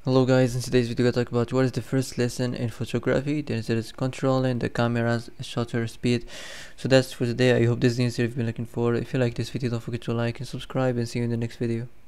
Hello guys, in today's video I talk about what is the first lesson in photography. Then there is controlling the camera's shutter speed. So that's for today. I hope this is the answer you've been looking for. If you like this video, don't forget to like and subscribe, and see you in the next video.